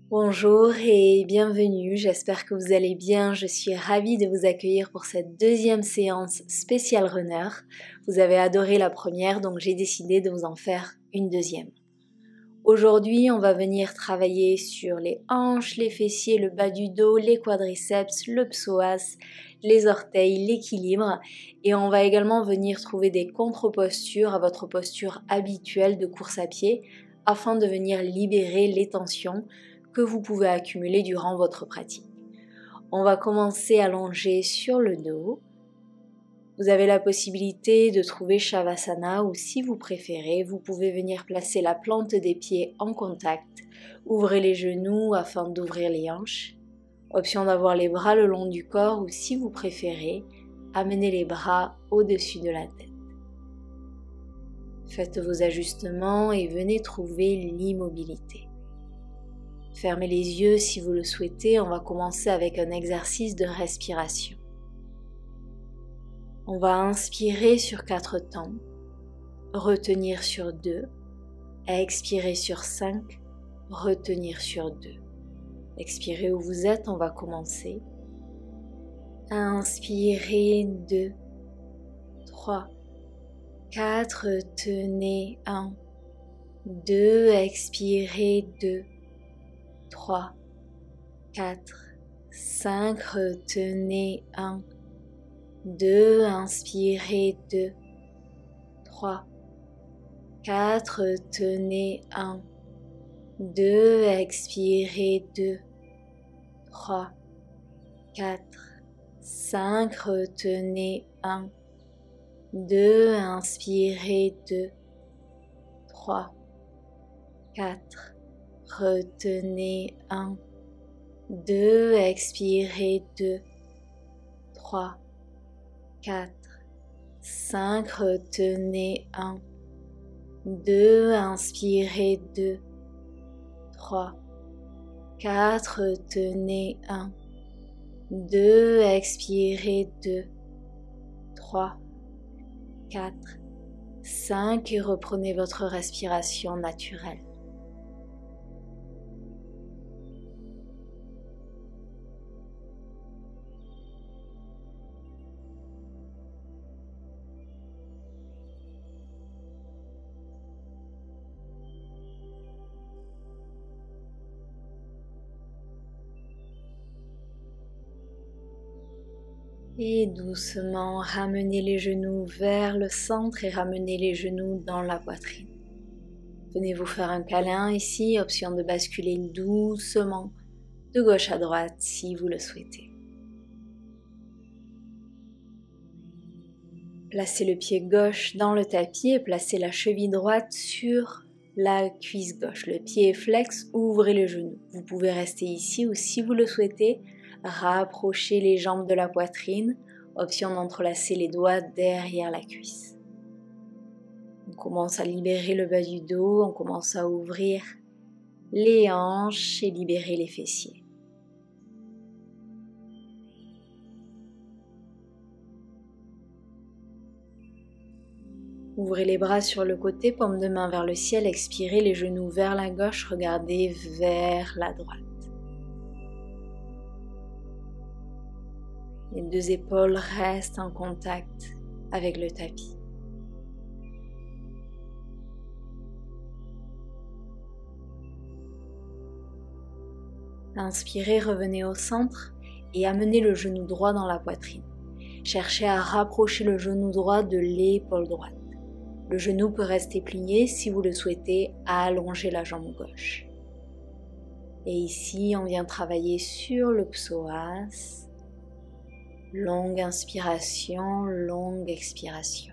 Bonjour et bienvenue, j'espère que vous allez bien, je suis ravie de vous accueillir pour cette deuxième séance spéciale runner. Vous avez adoré la première donc j'ai décidé de vous en faire une deuxième. Aujourd'hui on va venir travailler sur les hanches, les fessiers, le bas du dos, les quadriceps, le psoas, les orteils, l'équilibre et on va également venir trouver des contre-postures à votre posture habituelle de course à pied afin de venir libérer les tensions que vous pouvez accumuler durant votre pratique. On va commencer allongé sur le dos. Vous avez la possibilité de trouver Shavasana ou si vous préférez, vous pouvez venir placer la plante des pieds en contact. Ouvrez les genoux afin d'ouvrir les hanches. Option d'avoir les bras le long du corps ou si vous préférez, amenez les bras au-dessus de la tête. Faites vos ajustements et venez trouver l'immobilité. Fermez les yeux si vous le souhaitez, on va commencer avec un exercice de respiration. On va inspirer sur 4 temps, retenir sur 2, expirer sur 5, retenir sur 2. Expirez où vous êtes, on va commencer. Inspirez 2, 3, 4, tenez 1, 2, expirez 2, 3, 4, 5, retenez 1, 2, inspirez 2, 3, 4, retenez 1, 2, expirez 2, 3, 4, 5, retenez 1, 2, inspirez 2, 3, 4, retenez 1, 2, expirez 2, 3, 4, 5, retenez 1, 2, inspirez 2, 3, 4, retenez 1, 2, expirez 2, 3, 4, 5 et reprenez votre respiration naturelle. Et doucement, ramenez les genoux vers le centre et ramenez les genoux dans la poitrine. Venez vous faire un câlin ici, option de basculer doucement de gauche à droite si vous le souhaitez. Placez le pied gauche dans le tapis et placez la cheville droite sur la cuisse gauche. Le pied est flex, ouvrez le genou. Vous pouvez rester ici ou si vous le souhaitez, rapprochez les jambes de la poitrine, option d'entrelacer les doigts derrière la cuisse. On commence à libérer le bas du dos, on commence à ouvrir les hanches et libérer les fessiers. Ouvrez les bras sur le côté, paume de main vers le ciel, expirez les genoux vers la gauche, regardez vers la droite. Les deux épaules restent en contact avec le tapis. Inspirez, revenez au centre et amenez le genou droit dans la poitrine. Cherchez à rapprocher le genou droit de l'épaule droite. Le genou peut rester plié si vous le souhaitez, allonger la jambe gauche. Et ici, on vient travailler sur le psoas. Longue inspiration, longue expiration.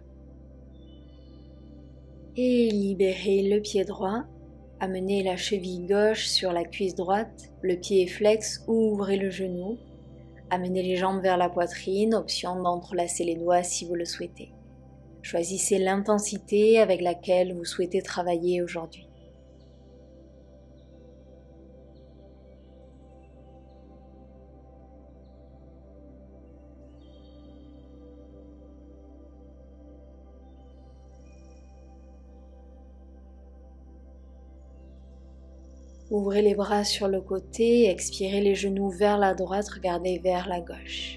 Et libérez le pied droit. Amenez la cheville gauche sur la cuisse droite. Le pied est flex, ouvrez le genou. Amenez les jambes vers la poitrine, option d'entrelacer les doigts si vous le souhaitez. Choisissez l'intensité avec laquelle vous souhaitez travailler aujourd'hui. Ouvrez les bras sur le côté, expirez les genoux vers la droite, regardez vers la gauche.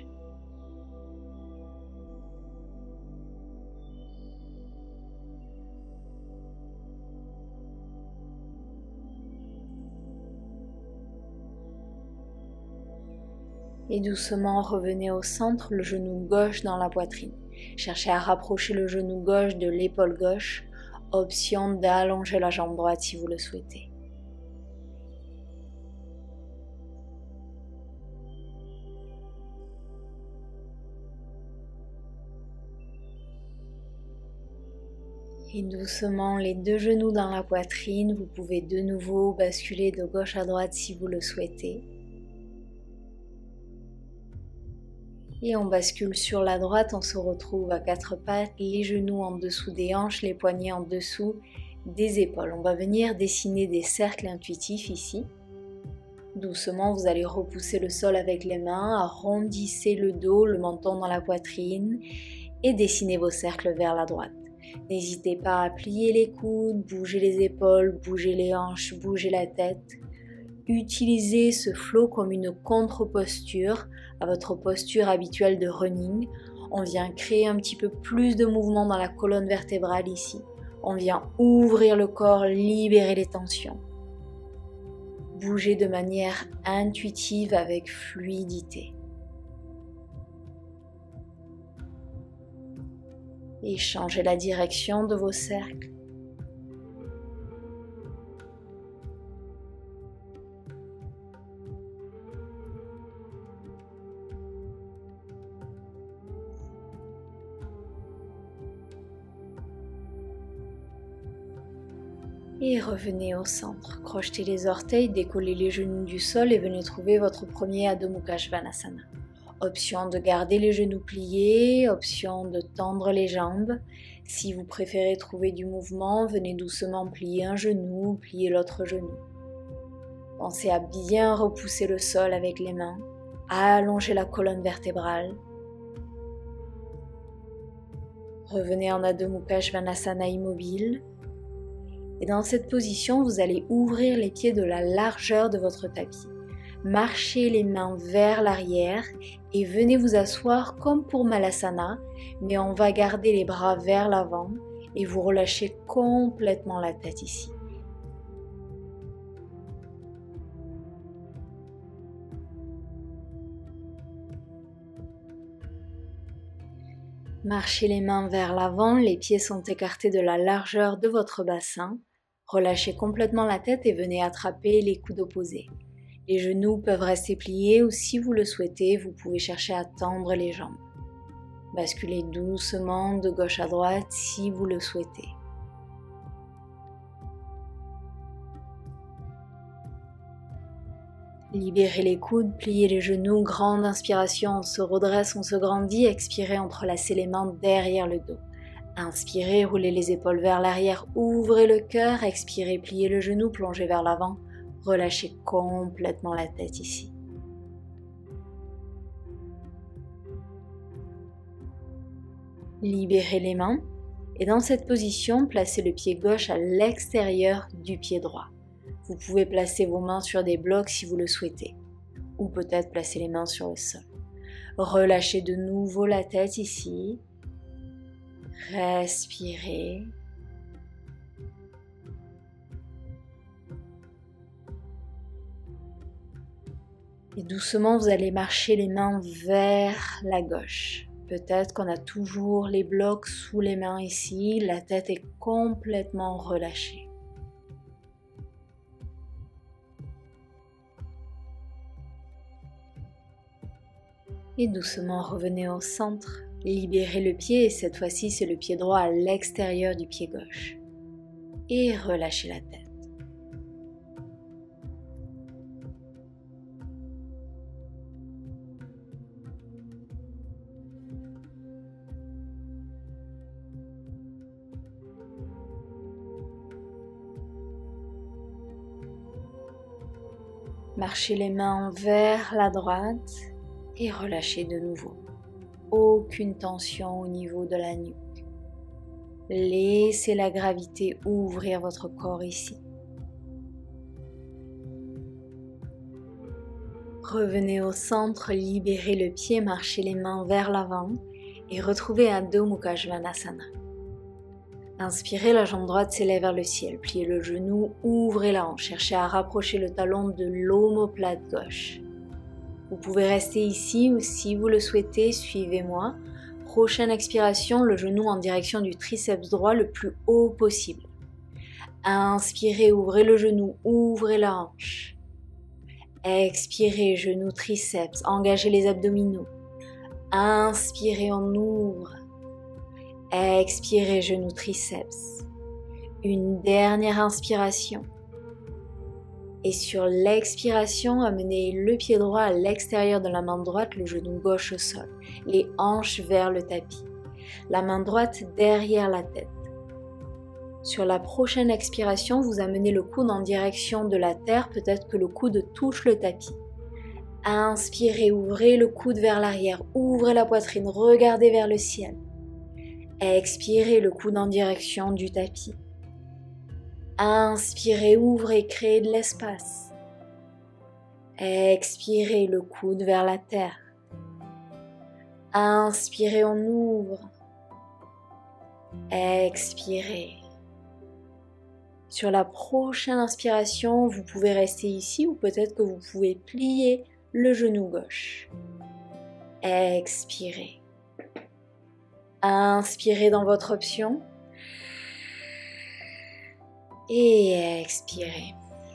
Et doucement revenez au centre, le genou gauche dans la poitrine. Cherchez à rapprocher le genou gauche de l'épaule gauche, option d'allonger la jambe droite si vous le souhaitez. Et doucement, les deux genoux dans la poitrine, vous pouvez de nouveau basculer de gauche à droite si vous le souhaitez. Et on bascule sur la droite, on se retrouve à quatre pattes, les genoux en dessous des hanches, les poignets en dessous des épaules. On va venir dessiner des cercles intuitifs ici. Doucement, vous allez repousser le sol avec les mains, arrondissez le dos, le menton dans la poitrine et dessinez vos cercles vers la droite. N'hésitez pas à plier les coudes, bouger les épaules, bouger les hanches, bouger la tête. Utilisez ce flow comme une contre-posture à votre posture habituelle de running. On vient créer un petit peu plus de mouvement dans la colonne vertébrale ici. On vient ouvrir le corps, libérer les tensions. Bougez de manière intuitive avec fluidité. Et changez la direction de vos cercles. Et revenez au centre. Crochetez les orteils, décollez les genoux du sol et venez trouver votre premier Adho Mukha Svanasana. Option de garder les genoux pliés, option de tendre les jambes. Si vous préférez trouver du mouvement, venez doucement plier un genou, plier l'autre genou. Pensez à bien repousser le sol avec les mains, à allonger la colonne vertébrale. Revenez en Adho Mukha Svanasana immobile. Et dans cette position, vous allez ouvrir les pieds de la largeur de votre tapis. Marchez les mains vers l'arrière et venez vous asseoir comme pour Malasana, mais on va garder les bras vers l'avant et vous relâchez complètement la tête ici. Marchez les mains vers l'avant, les pieds sont écartés de la largeur de votre bassin. Relâchez complètement la tête et venez attraper les coudes opposés. Les genoux peuvent rester pliés ou si vous le souhaitez, vous pouvez chercher à tendre les jambes. Basculez doucement de gauche à droite si vous le souhaitez. Libérez les coudes, pliez les genoux, grande inspiration, on se redresse, on se grandit, expirez, entrelacez les mains derrière le dos. Inspirez, roulez les épaules vers l'arrière, ouvrez le cœur, expirez, pliez le genou, plongez vers l'avant, relâchez complètement la tête ici. Libérez les mains et dans cette position, placez le pied gauche à l'extérieur du pied droit. Vous pouvez placer vos mains sur des blocs si vous le souhaitez, ou peut-être placer les mains sur le sol. Relâchez de nouveau la tête ici. Respirez. Et doucement, vous allez marcher les mains vers la gauche. Peut-être qu'on a toujours les blocs sous les mains ici, la tête est complètement relâchée. Et doucement revenez au centre, libérez le pied et cette fois-ci c'est le pied droit à l'extérieur du pied gauche. Et relâchez la tête. Marchez les mains vers la droite et relâchez de nouveau. Aucune tension au niveau de la nuque. Laissez la gravité ouvrir votre corps ici. Revenez au centre, libérez le pied, marchez les mains vers l'avant et retrouvez Adho Mukha Svanasana. Inspirez, la jambe droite s'élève vers le ciel, pliez le genou, ouvrez la hanche, cherchez à rapprocher le talon de l'omoplate gauche. Vous pouvez rester ici ou si vous le souhaitez, suivez-moi. Prochaine expiration, le genou en direction du triceps droit le plus haut possible. Inspirez, ouvrez le genou, ouvrez la hanche. Expirez, genou, triceps, engagez les abdominaux. Inspirez, on ouvre. Expirez, genou, triceps. Une dernière inspiration. Et sur l'expiration, amenez le pied droit à l'extérieur de la main droite, le genou gauche au sol, les hanches vers le tapis. La main droite derrière la tête. Sur la prochaine expiration, vous amenez le coude en direction de la terre, peut-être que le coude touche le tapis. Inspirez, ouvrez le coude vers l'arrière, ouvrez la poitrine, regardez vers le ciel. Expirez, le coude en direction du tapis. Inspirez, ouvrez, créez de l'espace. Expirez, le coude vers la terre. Inspirez, on ouvre. Expirez. Sur la prochaine inspiration, vous pouvez rester ici ou peut-être que vous pouvez plier le genou gauche. Expirez. Inspirez dans votre option. Et expirez.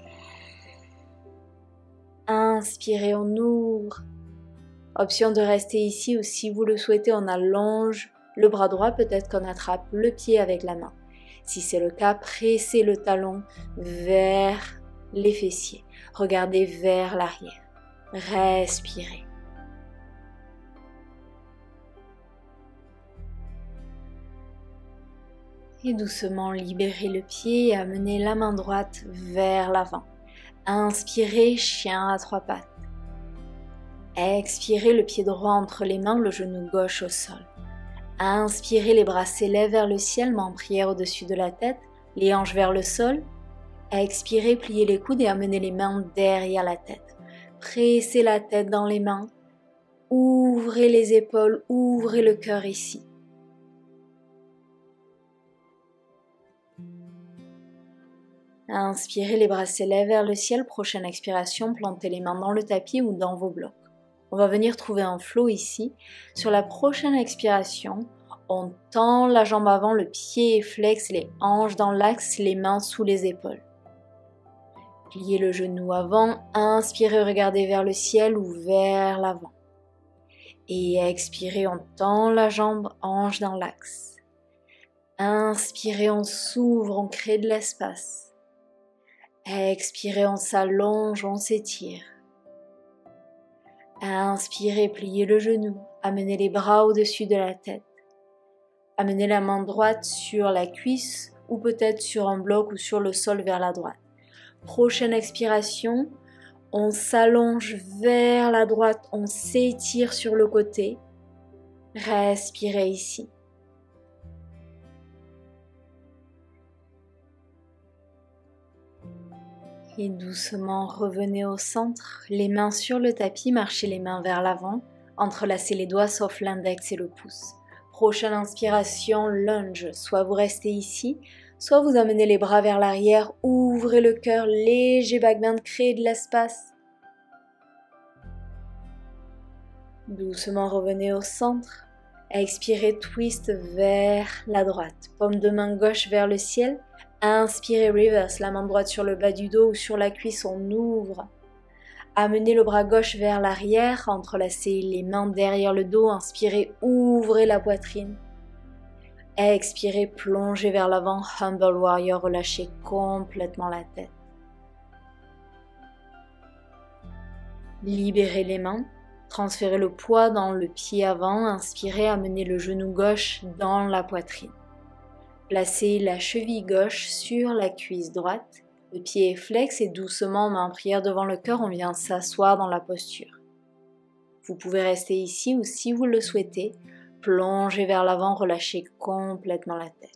Inspirez, on ouvre. Option de rester ici ou si vous le souhaitez, on allonge le bras droit, peut-être qu'on attrape le pied avec la main. Si c'est le cas, pressez le talon vers les fessiers. Regardez vers l'arrière. Respirez. Et doucement libérez le pied et amenez la main droite vers l'avant. Inspirez, chien à trois pattes. Expirez, le pied droit entre les mains, le genou gauche au sol. Inspirez, les bras s'élèvent vers le ciel, main en prière au-dessus de la tête, les hanches vers le sol. Expirez, pliez les coudes et amenez les mains derrière la tête. Pressez la tête dans les mains. Ouvrez les épaules, ouvrez le cœur ici. Inspirez, les bras s'élèvent vers le ciel. Prochaine expiration, plantez les mains dans le tapis ou dans vos blocs. On va venir trouver un flow ici. Sur la prochaine expiration, on tend la jambe avant, le pied est flex, les hanches dans l'axe, les mains sous les épaules. Pliez le genou avant, inspirez, regardez vers le ciel ou vers l'avant. Et expirez, on tend la jambe, hanche dans l'axe. Inspirez, on s'ouvre, on crée de l'espace. Expirez, on s'allonge, on s'étire. Inspirez, pliez le genou, amenez les bras au-dessus de la tête. Amenez la main droite sur la cuisse ou peut-être sur un bloc ou sur le sol vers la droite. Prochaine expiration, on s'allonge vers la droite, on s'étire sur le côté. Respirez ici. Et doucement revenez au centre, les mains sur le tapis, marchez les mains vers l'avant, entrelacez les doigts sauf l'index et le pouce. Prochaine inspiration, lunge, soit vous restez ici, soit vous amenez les bras vers l'arrière, ouvrez le cœur, léger back bend, créez de l'espace. Doucement revenez au centre, expirez, twist vers la droite, paume de main gauche vers le ciel. Inspirez, reverse, la main droite sur le bas du dos ou sur la cuisse, on ouvre. Amenez le bras gauche vers l'arrière, entrelacez les mains derrière le dos, inspirez, ouvrez la poitrine. Expirez, plongez vers l'avant, Humble Warrior, relâchez complètement la tête. Libérez les mains, transférez le poids dans le pied avant, inspirez, amenez le genou gauche dans la poitrine. Placez la cheville gauche sur la cuisse droite, le pied est flex et doucement, main en prière devant le cœur, on vient s'asseoir dans la posture. Vous pouvez rester ici ou si vous le souhaitez, plongez vers l'avant, relâchez complètement la tête.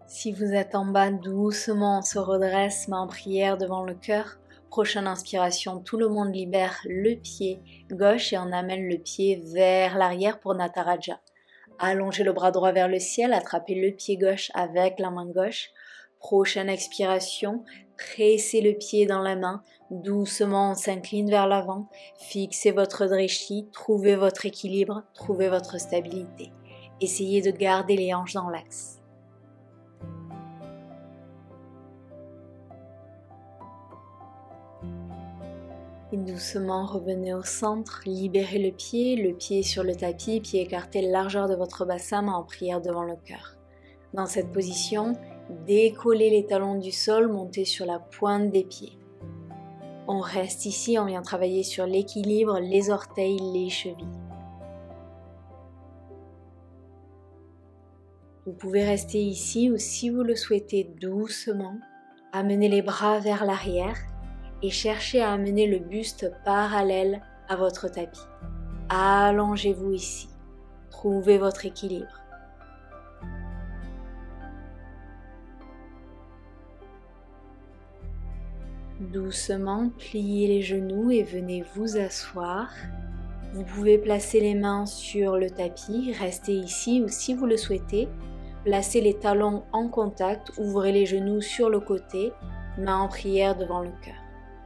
Si vous êtes en bas, doucement on se redresse, main en prière devant le cœur. Prochaine inspiration, tout le monde libère le pied gauche et on amène le pied vers l'arrière pour Nataraja. Allongez le bras droit vers le ciel, attrapez le pied gauche avec la main gauche. Prochaine expiration, pressez le pied dans la main, doucement on s'incline vers l'avant, fixez votre drishti, trouvez votre équilibre, trouvez votre stabilité. Essayez de garder les hanches dans l'axe. Et doucement revenez au centre, libérez le pied sur le tapis, pied écarté, largeur de votre bassin, main en prière devant le cœur. Dans cette position, décollez les talons du sol, montez sur la pointe des pieds. On reste ici, on vient travailler sur l'équilibre, les orteils, les chevilles. Vous pouvez rester ici ou si vous le souhaitez doucement, amenez les bras vers l'arrière et cherchez à amener le buste parallèle à votre tapis. Allongez-vous ici, trouvez votre équilibre. Doucement, pliez les genoux et venez vous asseoir. Vous pouvez placer les mains sur le tapis, restez ici ou si vous le souhaitez, placez les talons en contact, ouvrez les genoux sur le côté, main en prière devant le cœur.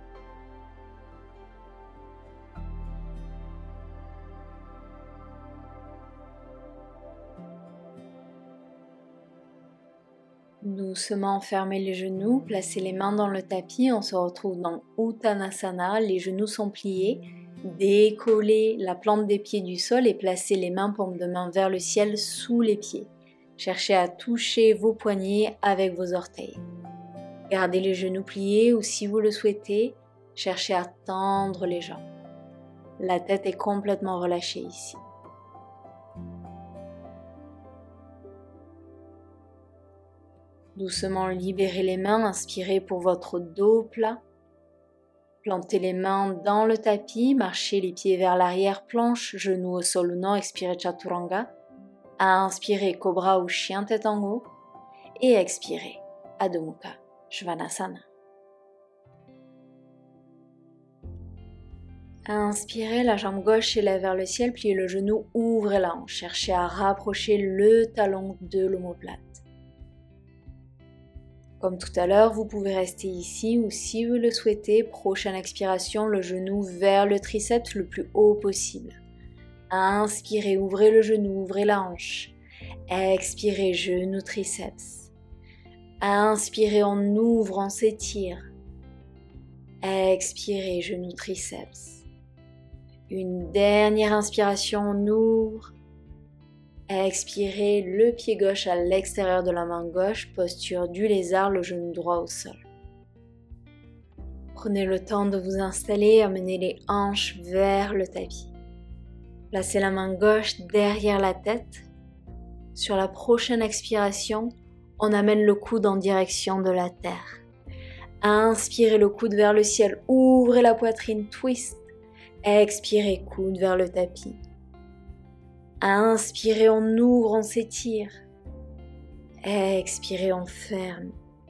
Doucement fermez les genoux, placez les mains dans le tapis, on se retrouve dans Uttanasana, les genoux sont pliés, décollez la plante des pieds du sol et placez les mains paumes de main vers le ciel sous les pieds. Cherchez à toucher vos poignets avec vos orteils. Gardez les genoux pliés ou si vous le souhaitez, cherchez à tendre les jambes. La tête est complètement relâchée ici. Doucement libérez les mains, inspirez pour votre dos plat. Plantez les mains dans le tapis, marchez les pieds vers l'arrière, planche, genoux au sol ou non, expirez Chaturanga. Inspirez Cobra ou Chien tête en haut. Et expirez Adho Mukha Svanasana. Inspirez, la jambe gauche s'élève vers le ciel, pliez le genou, ouvrez la hanche. Cherchez à rapprocher le talon de l'omoplate. Comme tout à l'heure, vous pouvez rester ici ou si vous le souhaitez, prochaine expiration, le genou vers le triceps le plus haut possible. Inspirez, ouvrez le genou, ouvrez la hanche. Expirez, genou, triceps. Inspirez, on ouvre, on s'étire. Expirez, genou, triceps. Une dernière inspiration, on ouvre. Expirez, le pied gauche à l'extérieur de la main gauche, posture du lézard, le genou droit au sol. Prenez le temps de vous installer, amenez les hanches vers le tapis. Placez la main gauche derrière la tête. Sur la prochaine expiration, on amène le coude en direction de la terre. Inspirez le coude vers le ciel, ouvrez la poitrine, twist. Expirez, coude vers le tapis. Inspirez, on ouvre, on s'étire. Expirez, on ferme.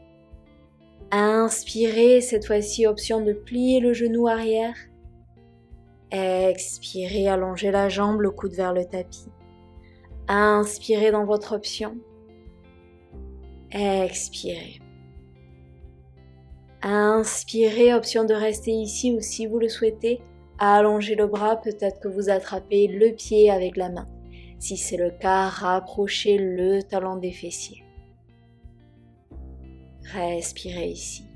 Inspirez, cette fois-ci option de plier le genou arrière. Expirez, allongez la jambe, le coude vers le tapis. Inspirez dans votre option. Expirez. Inspirez, option de rester ici ou si vous le souhaitez, allongez le bras, peut-être que vous attrapez le pied avec la main. Si c'est le cas, rapprochez le talon des fessiers. Respirez ici.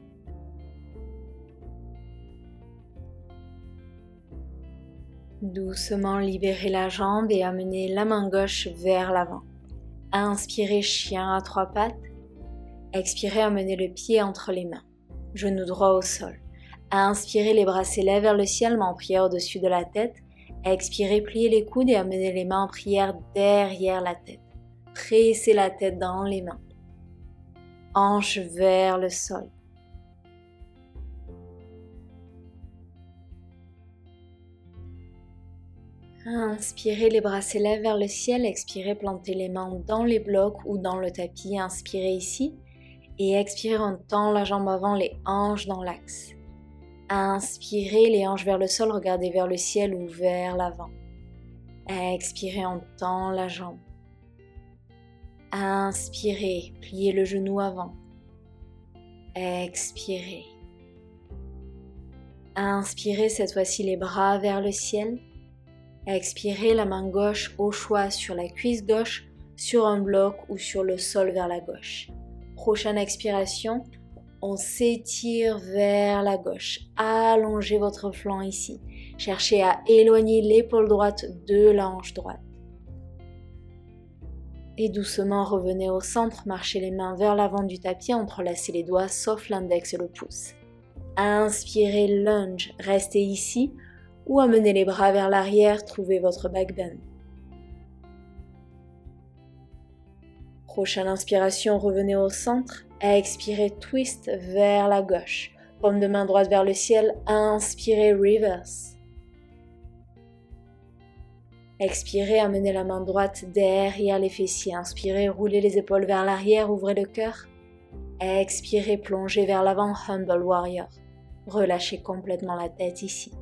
Doucement libérez la jambe et amenez la main gauche vers l'avant. Inspirez, chien à trois pattes. Expirez, amenez le pied entre les mains. Genou droit au sol. Inspirez, les bras s'élèvent vers le ciel, main en prière au-dessus de la tête. Expirez, pliez les coudes et amenez les mains en prière derrière la tête. Pressez la tête dans les mains. Hanches vers le sol. Inspirez, les bras s'élèvent vers le ciel. Expirez, plantez les mains dans les blocs ou dans le tapis. Inspirez ici. Et expirez, on tend la jambe avant, les hanches dans l'axe. Inspirez, les hanches vers le sol, regardez vers le ciel ou vers l'avant. Expirez, on tend la jambe. Inspirez, pliez le genou avant. Expirez. Inspirez, cette fois-ci les bras vers le ciel. Expirez, la main gauche au choix sur la cuisse gauche, sur un bloc ou sur le sol vers la gauche. Prochaine expiration, on s'étire vers la gauche. Allongez votre flanc ici. Cherchez à éloigner l'épaule droite de la hanche droite. Et doucement revenez au centre, marchez les mains vers l'avant du tapis, entrelacez les doigts sauf l'index et le pouce. Inspirez, lunge, restez ici ou amenez les bras vers l'arrière, trouvez votre back bend. Prochaine inspiration, revenez au centre, expirez, twist vers la gauche, paume de main droite vers le ciel, inspirez, reverse. Expirez, amenez la main droite derrière les fessiers. Inspirez, roulez les épaules vers l'arrière, ouvrez le cœur. Expirez, plongez vers l'avant, Humble Warrior. Relâchez complètement la tête ici.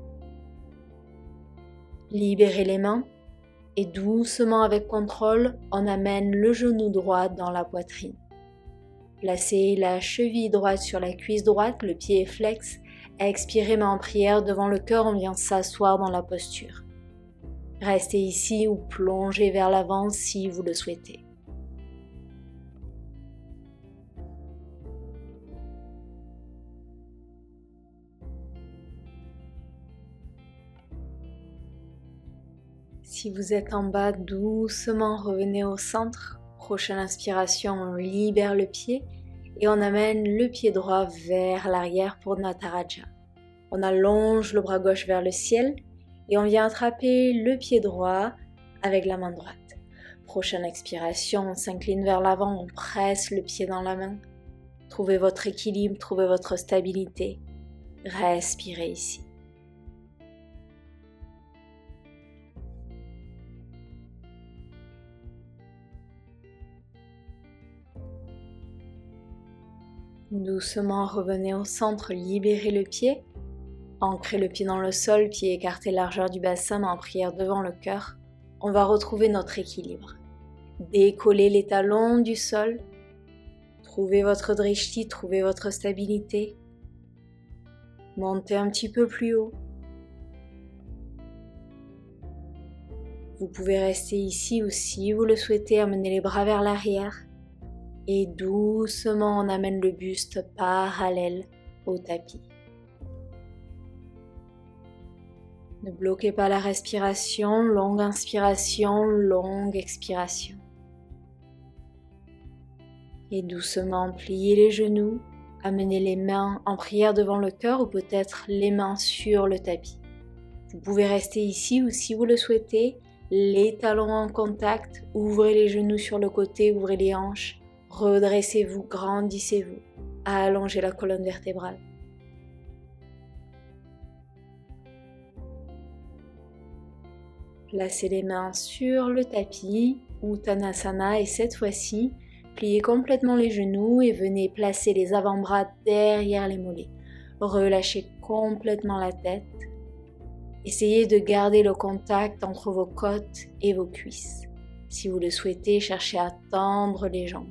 Libérez les mains et doucement avec contrôle, on amène le genou droit dans la poitrine. Placez la cheville droite sur la cuisse droite, le pied est flex. Expirez, main en prière devant le cœur, on vient s'asseoir dans la posture. Restez ici ou plongez vers l'avant si vous le souhaitez. Si vous êtes en bas, doucement revenez au centre. Prochaine inspiration, on libère le pied et on amène le pied droit vers l'arrière pour Nataraja. On allonge le bras gauche vers le ciel. Et on vient attraper le pied droit avec la main droite. Prochaine expiration, on s'incline vers l'avant, on presse le pied dans la main. Trouvez votre équilibre, trouvez votre stabilité. Respirez ici. Doucement revenez au centre, libérez le pied. Ancrez le pied dans le sol, pied écarté largeur du bassin, main en prière devant le cœur. On va retrouver notre équilibre. Décollez les talons du sol. Trouvez votre drishti, trouvez votre stabilité. Montez un petit peu plus haut. Vous pouvez rester ici ou si vous le souhaitez, amenez les bras vers l'arrière. Et doucement, on amène le buste parallèle au tapis. Ne bloquez pas la respiration, longue inspiration, longue expiration. Et doucement, pliez les genoux, amenez les mains en prière devant le cœur ou peut-être les mains sur le tapis. Vous pouvez rester ici ou si vous le souhaitez, les talons en contact, ouvrez les genoux sur le côté, ouvrez les hanches, redressez-vous, grandissez-vous, allongez la colonne vertébrale. Placez les mains sur le tapis, Uttanasana, et cette fois-ci, pliez complètement les genoux et venez placer les avant-bras derrière les mollets. Relâchez complètement la tête. Essayez de garder le contact entre vos côtes et vos cuisses. Si vous le souhaitez, cherchez à tendre les jambes.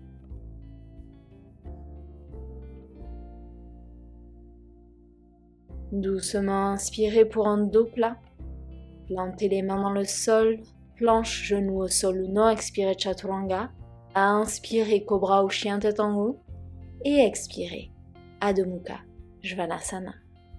Doucement inspirez pour un dos plat. Plantez les mains dans le sol, planche, genoux au sol ou non, expirez Chaturanga. Inspirez Cobra ou chien tête en haut. Et expirez Adho Mukha Svanasana.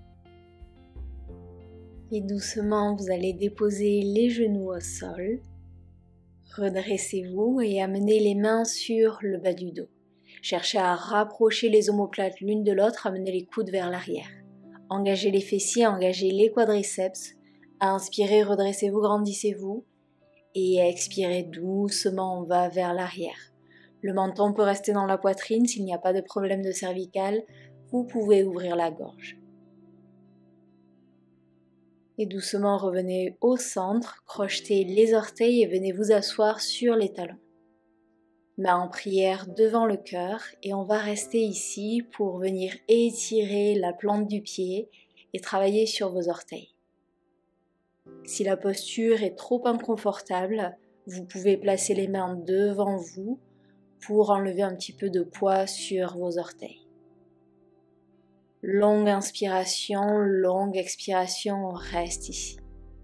Et doucement, vous allez déposer les genoux au sol. Redressez-vous et amenez les mains sur le bas du dos. Cherchez à rapprocher les omoplates l'une de l'autre, amenez les coudes vers l'arrière. Engagez les fessiers, engagez les quadriceps. Inspirez, redressez-vous, grandissez-vous. Et expirez doucement, on va vers l'arrière. Le menton peut rester dans la poitrine. S'il n'y a pas de problème de cervicale, vous pouvez ouvrir la gorge. Et doucement revenez au centre, crochetez les orteils et venez vous asseoir sur les talons. Main en prière devant le cœur et on va rester ici pour venir étirer la plante du pied et travailler sur vos orteils. Si la posture est trop inconfortable, vous pouvez placer les mains devant vous pour enlever un petit peu de poids sur vos orteils. Longue inspiration, longue expiration, on reste ici.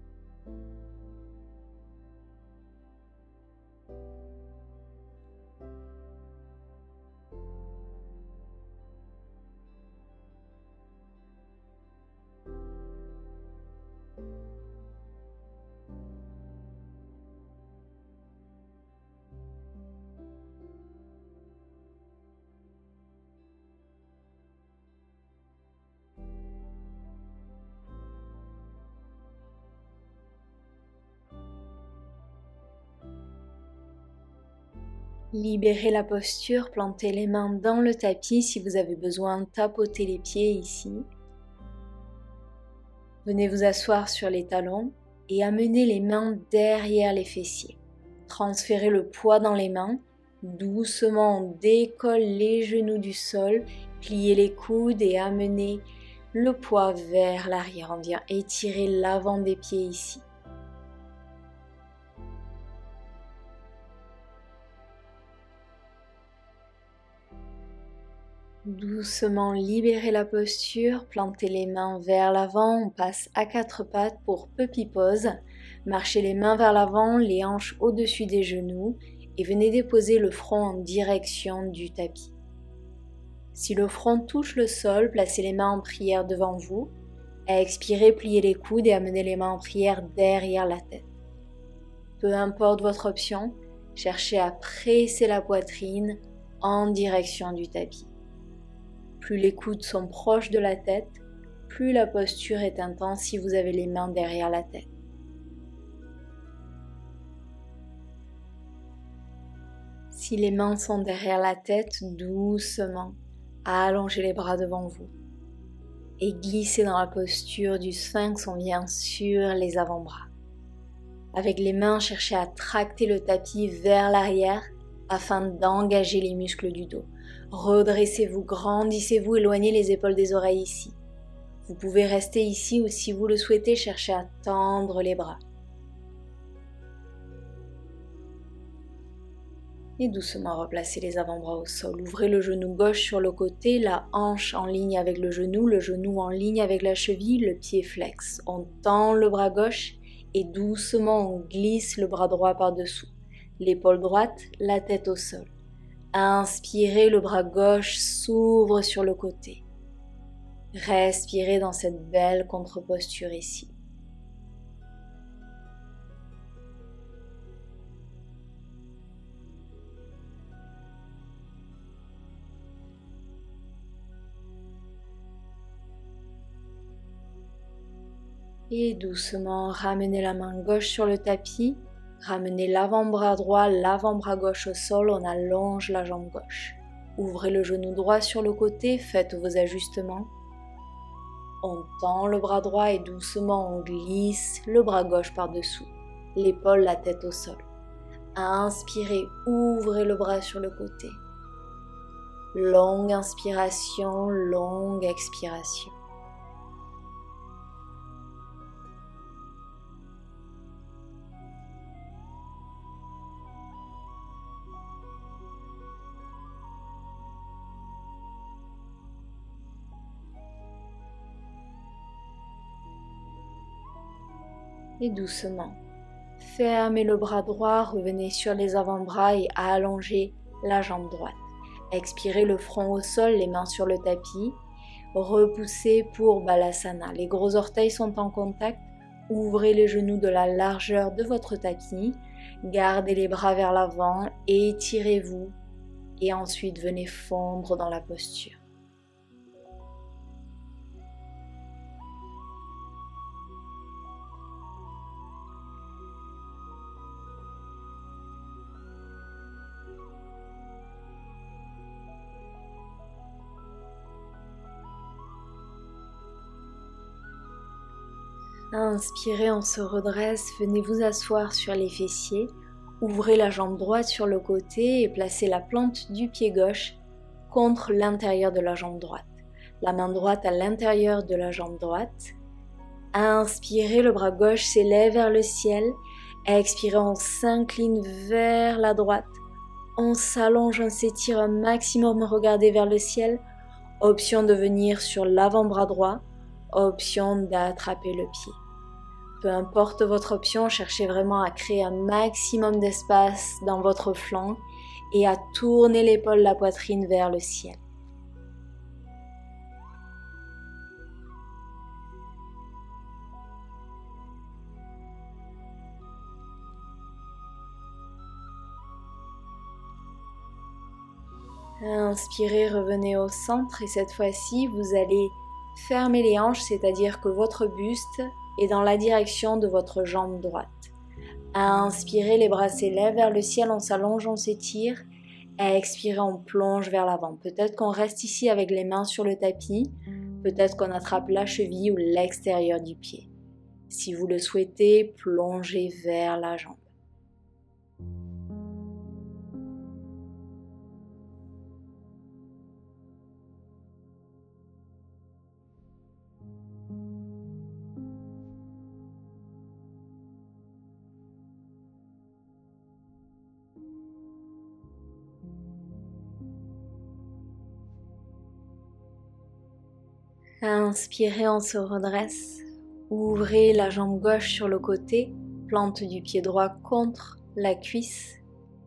Libérez la posture, plantez les mains dans le tapis si vous avez besoin, tapotez les pieds ici. Venez vous asseoir sur les talons et amenez les mains derrière les fessiers. Transférez le poids dans les mains. Doucement, on décolle les genoux du sol, pliez les coudes et amenez le poids vers l'arrière. On vient étirer l'avant des pieds ici. Doucement libérez la posture, plantez les mains vers l'avant, on passe à quatre pattes pour puppy pose. Marchez les mains vers l'avant, les hanches au-dessus des genoux et venez déposer le front en direction du tapis. Si le front touche le sol, placez les mains en prière devant vous. Expirez, pliez les coudes et amenez les mains en prière derrière la tête. Peu importe votre option, cherchez à presser la poitrine en direction du tapis. Plus les coudes sont proches de la tête, plus la posture est intense si vous avez les mains derrière la tête. Si les mains sont derrière la tête, doucement, allongez les bras devant vous et glissez dans la posture du sphinx, on vient sur les avant-bras. Avec les mains, cherchez à tracter le tapis vers l'arrière afin d'engager les muscles du dos. Redressez-vous, grandissez-vous, éloignez les épaules des oreilles ici. Vous pouvez rester ici ou si vous le souhaitez, cherchez à tendre les bras. Et doucement replacez les avant-bras au sol. Ouvrez le genou gauche sur le côté, la hanche en ligne avec le genou en ligne avec la cheville, le pied flex. On tend le bras gauche et doucement on glisse le bras droit par-dessous. L'épaule droite, la tête au sol. Inspirez, le bras gauche s'ouvre sur le côté. Respirez dans cette belle contre-posture ici. Et doucement, ramenez la main gauche sur le tapis. Ramenez l'avant-bras droit, l'avant-bras gauche au sol, on allonge la jambe gauche. Ouvrez le genou droit sur le côté, faites vos ajustements. On tend le bras droit et doucement on glisse le bras gauche par-dessous. L'épaule, la tête au sol. Inspirez, ouvrez le bras sur le côté. Longue inspiration, longue expiration. Et doucement, fermez le bras droit, revenez sur les avant-bras et allongez la jambe droite. Expirez le front au sol, les mains sur le tapis. Repoussez pour Balasana. Les gros orteils sont en contact. Ouvrez les genoux de la largeur de votre tapis. Gardez les bras vers l'avant, étirez-vous et ensuite venez fondre dans la posture. Inspirez, on se redresse, venez vous asseoir sur les fessiers, ouvrez la jambe droite sur le côté et placez la plante du pied gauche contre l'intérieur de la jambe droite. La main droite à l'intérieur de la jambe droite. Inspirez, le bras gauche s'élève vers le ciel. Expirez, on s'incline vers la droite. On s'allonge, on s'étire un maximum, regardez vers le ciel. Option de venir sur l'avant-bras droit. Option d'attraper le pied. Peu importe votre option, cherchez vraiment à créer un maximum d'espace dans votre flanc et à tourner l'épaule, la poitrine vers le ciel. Inspirez, revenez au centre et cette fois-ci, vous allez fermer les hanches, c'est-à-dire que votre buste est dans la direction de votre jambe droite. Inspirez, les bras s'élèvent vers le ciel, on s'allonge, on s'étire. Expirez, on plonge vers l'avant. Peut-être qu'on reste ici avec les mains sur le tapis, peut-être qu'on attrape la cheville ou l'extérieur du pied. Si vous le souhaitez, plongez vers la jambe. Inspirez, on se redresse. Ouvrez la jambe gauche sur le côté, plante du pied droit contre la cuisse.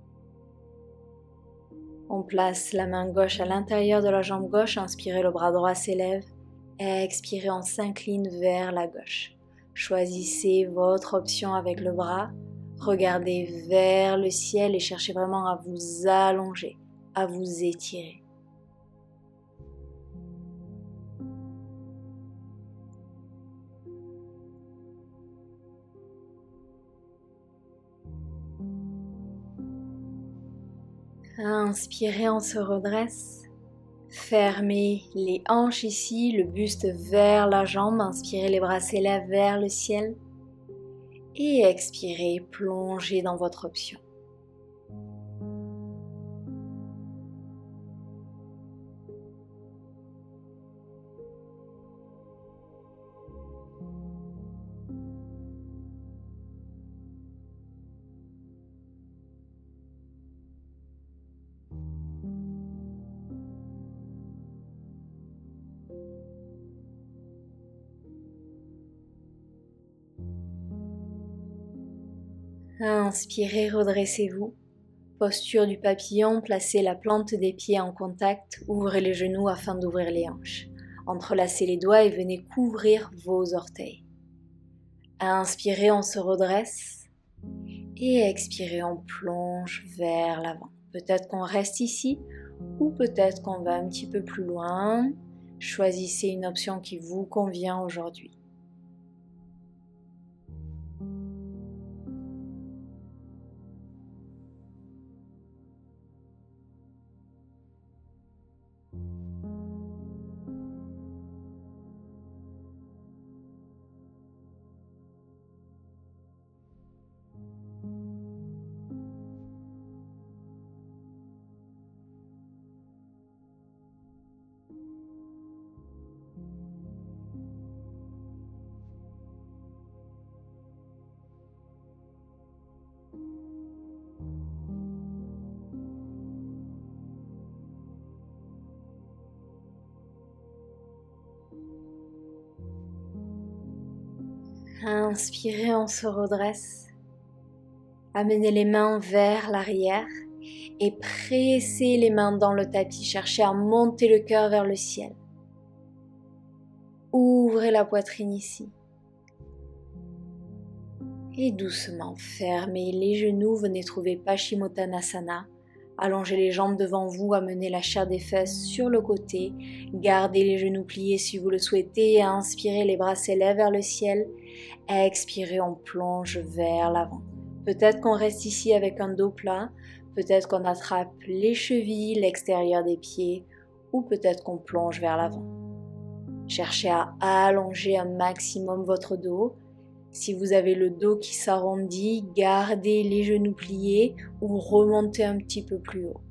On place la main gauche à l'intérieur de la jambe gauche, inspirez, le bras droit s'élève. Expirez, on s'incline vers la gauche. Choisissez votre option avec le bras. Regardez vers le ciel et cherchez vraiment à vous allonger, à vous étirer. Inspirez, on se redresse. Fermez les hanches ici, le buste vers la jambe. Inspirez, les bras s'élèvent vers le ciel. Et expirez, plongez dans votre option. Inspirez, redressez-vous. Posture du papillon, placez la plante des pieds en contact, ouvrez les genoux afin d'ouvrir les hanches. Entrelacez les doigts et venez couvrir vos orteils. Inspirez, on se redresse. Et expirez, on plonge vers l'avant. Peut-être qu'on reste ici ou peut-être qu'on va un petit peu plus loin. Choisissez une option qui vous convient aujourd'hui. Inspirez, on se redresse. Amenez les mains vers l'arrière et pressez les mains dans le tapis. Cherchez à monter le cœur vers le ciel. Ouvrez la poitrine ici. Et doucement, fermez les genoux. Venez trouver Paschimottanasana. Allongez les jambes devant vous, amenez la chair des fesses sur le côté. Gardez les genoux pliés si vous le souhaitez. Inspirez, les bras s'élèvent vers le ciel. Expirez, on plonge vers l'avant. Peut-être qu'on reste ici avec un dos plat. Peut-être qu'on attrape les chevilles, l'extérieur des pieds. Ou peut-être qu'on plonge vers l'avant. Cherchez à allonger un maximum votre dos. Si vous avez le dos qui s'arrondit, gardez les genoux pliés ou remontez un petit peu plus haut.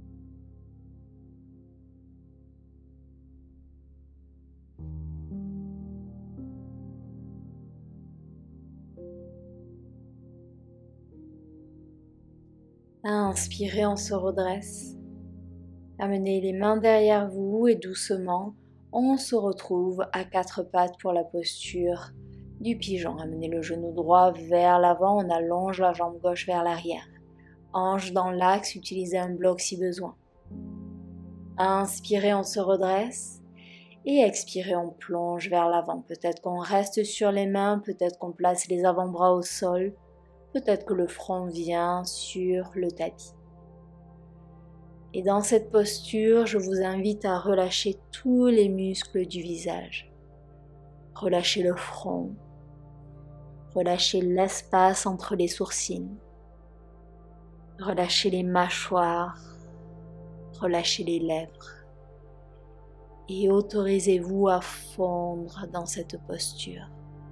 Inspirez, on se redresse. Amenez les mains derrière vous et doucement, on se retrouve à quatre pattes pour la posture du pigeon. Amenez le genou droit vers l'avant, on allonge la jambe gauche vers l'arrière. Hanche dans l'axe, utilisez un bloc si besoin. Inspirez, on se redresse. Et expirez, on plonge vers l'avant. Peut-être qu'on reste sur les mains, peut-être qu'on place les avant-bras au sol, peut-être que le front vient sur le tapis. Et dans cette posture, je vous invite à relâcher tous les muscles du visage. Relâchez le front, relâchez l'espace entre les sourcils, relâchez les mâchoires, relâchez les lèvres. Et autorisez-vous à fondre dans cette posture.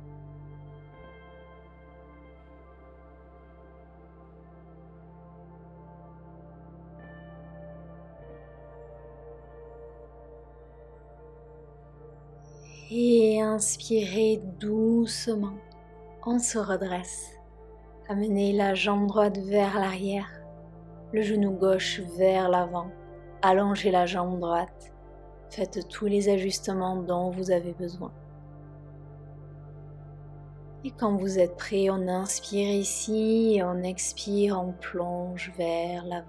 Et inspirez doucement, on se redresse. Amenez la jambe droite vers l'arrière, le genou gauche vers l'avant. Allongez la jambe droite. Faites tous les ajustements dont vous avez besoin. Et quand vous êtes prêt, on inspire ici et on expire, on plonge vers l'avant.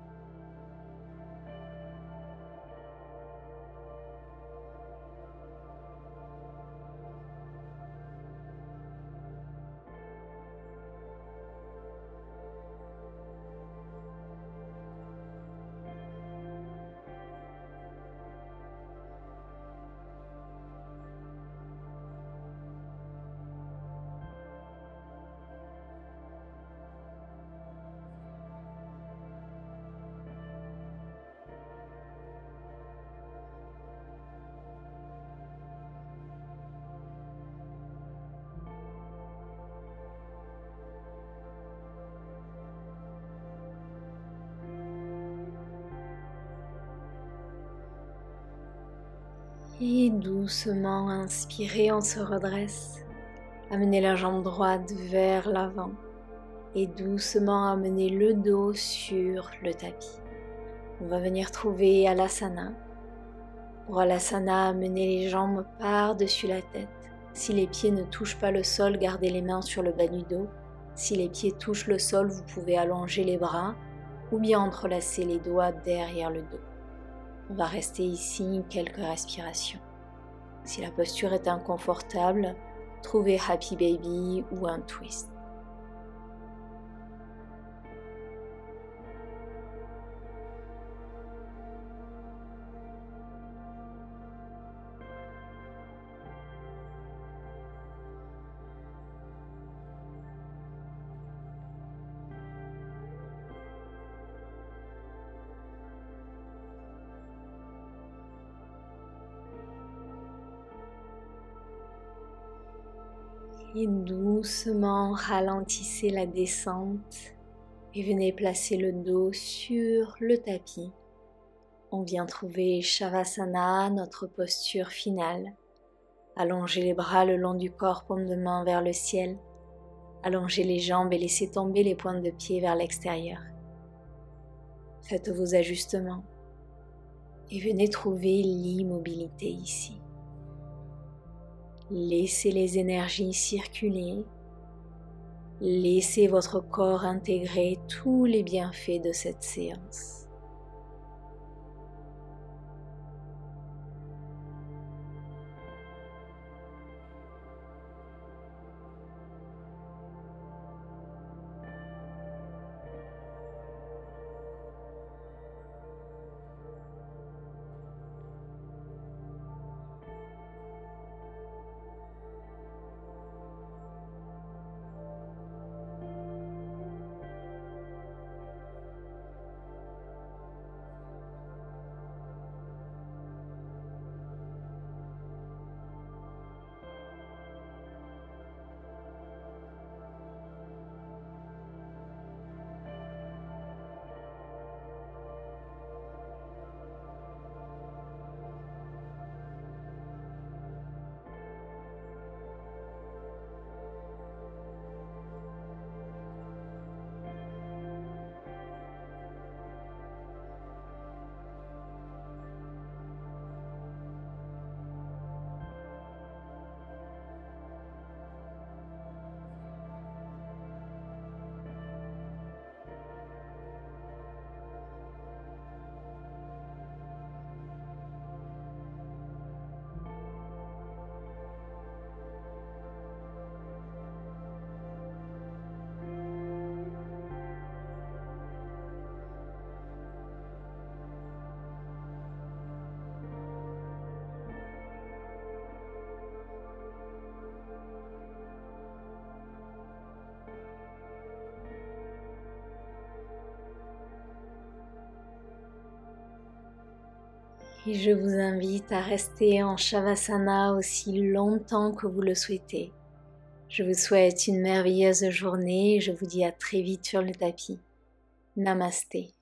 Et doucement inspirez, on se redresse. Amenez la jambe droite vers l'avant et doucement amenez le dos sur le tapis. On va venir trouver Alasana. Pour Alasana, amenez les jambes par-dessus la tête. Si les pieds ne touchent pas le sol, gardez les mains sur le bas du dos. Si les pieds touchent le sol, vous pouvez allonger les bras ou bien entrelacer les doigts derrière le dos. On va rester ici quelques respirations. Si la posture est inconfortable, trouvez Happy Baby ou un twist. Et doucement ralentissez la descente et venez placer le dos sur le tapis. On vient trouver Shavasana, notre posture finale. Allongez les bras le long du corps, paume de main vers le ciel. Allongez les jambes et laissez tomber les pointes de pied vers l'extérieur. Faites vos ajustements et venez trouver l'immobilité ici. Laissez les énergies circuler. Laissez votre corps intégrer tous les bienfaits de cette séance. Et je vous invite à rester en Shavasana aussi longtemps que vous le souhaitez. Je vous souhaite une merveilleuse journée et je vous dis à très vite sur le tapis. Namasté.